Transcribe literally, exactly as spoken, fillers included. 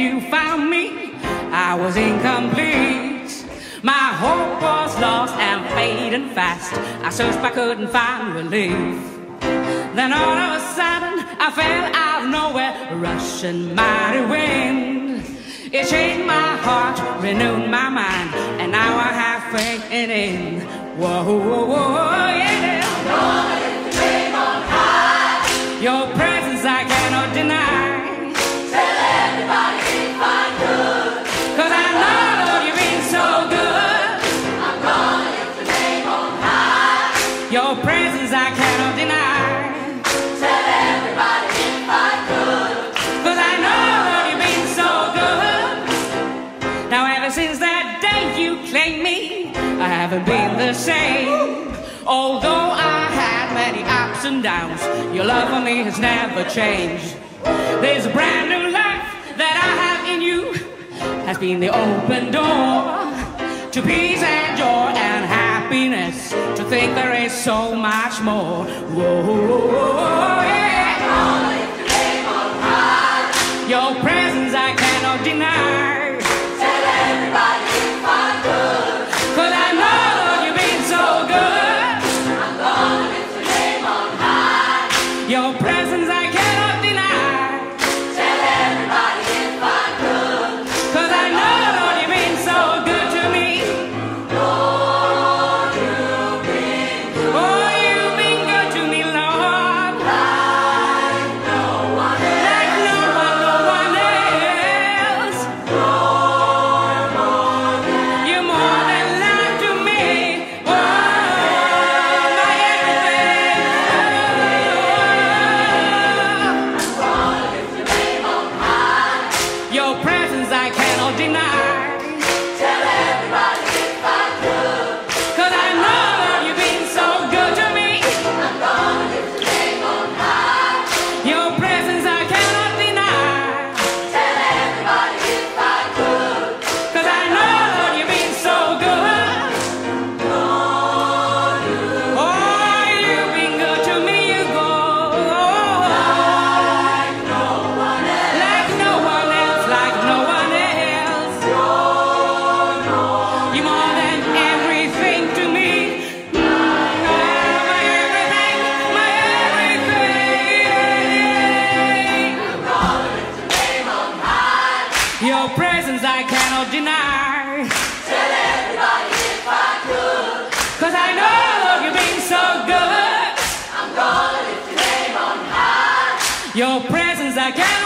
you found me, I was incomplete. My hope was lost and fading fast. I searched but couldn't find relief. Then all of a sudden I fell out of nowhere, a rushing mighty wind. It changed my heart, renewed my mind, and now I have faith in it. Whoa, whoa, whoa, yeah. I'm gonna lift the name on high. Your presence I cannot deny. Tell everybody if I'm good, 'cause I know you've been so good. I'm gonna lift the name on high. Your presence I cannot deny. Tell everybody if I'm good, 'cause I know you've been so good. Now ever since that day you claimed me, I haven't been the same. Although I had many ups and downs, your love for me has never changed. There's a brand new life that I have in you, has been the open door to peace and joy and happiness, to think there is so much more. Whoa, yeah. I'm gonna lift the name on high. Your presence I cannot deny. Tell everybody if I'm good, 'cause I know you've been so good. I'm gonna lift the name on high. Your presence I cannot deny. Tell everybody if I'm good, 'cause I know you've been so good to me. Lord, you've been good. Oh, you've been good to me, Lord. Like no one else. Like no one, no one else. You're more than You're more than life to me. Oh, my everything. I'm gonna lift the name on high. Your presence I cannot deny. Tell everybody if I'm good, 'Cause I know you've been so good to me. I'm gonna lift the name on high. Your presence I cannot deny. Tell everybody if I'm good, 'Cause I know you've been so good. Lord, you Oh, you've been good to me, you go. like no one else. Like no one else, like no one else. You're more than everything to me. My everything, my everything. I'm gonna lift the name on high. Your presence I cannot deny. Tell everybody if I'm good, 'Cause I know you've been so good. I'm gonna lift the name on high. Your presence I cannot